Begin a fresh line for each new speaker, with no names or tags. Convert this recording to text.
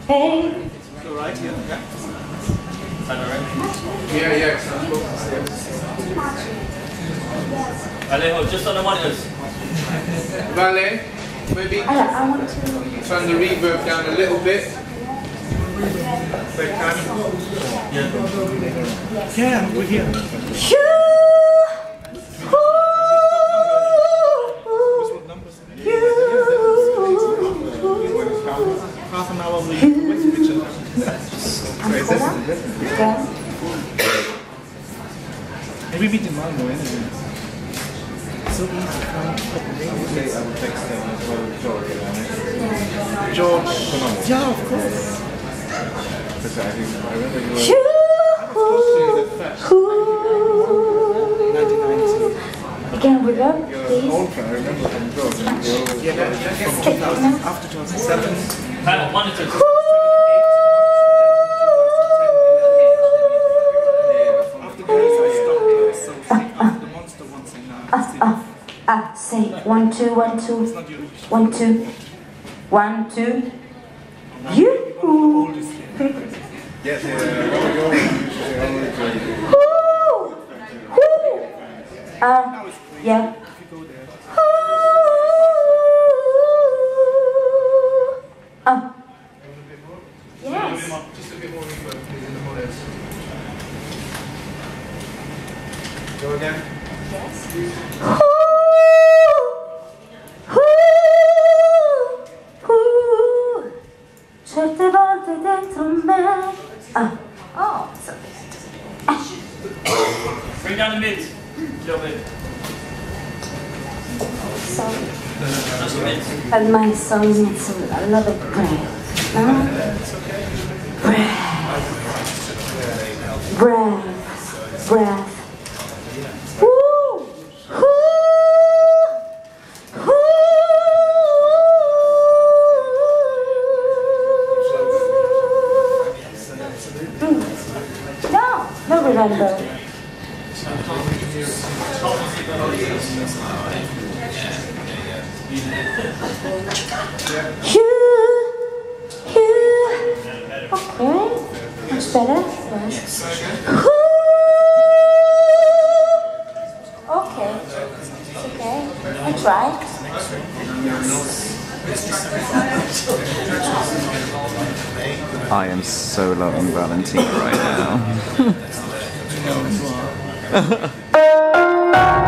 Hey.
Go right here. Yeah.
Yeah.
Alejo, just on the monitors.
Vale, maybe
I want to.
turn the reverb down a little bit.
Yeah, we're here. Half an hour with picture. Maybe we demand more anyway. So easy.
Okay, I will text them as well, George.
George. Yeah, of course.
Because I remember you were
Can we go,
you're an
please?
old friend, I remember from George. And you always
From 2000, after 2007. Monitors.
Say 1 2 1 2 1 2 1 2. You.
yes,
Yeah. Yes.
just a bit more reverb, please, in the monitors. Go again.
Yes. Certe volte dentro me. Oh, sorry.
Bring down the mids. A little bit.
Sorry.
Just a bit.
And my song needs a lot of breath. Breath. Woo! No, remember. Okay, much better. Okay, it's okay. I tried.
I am so loving Valentina right now.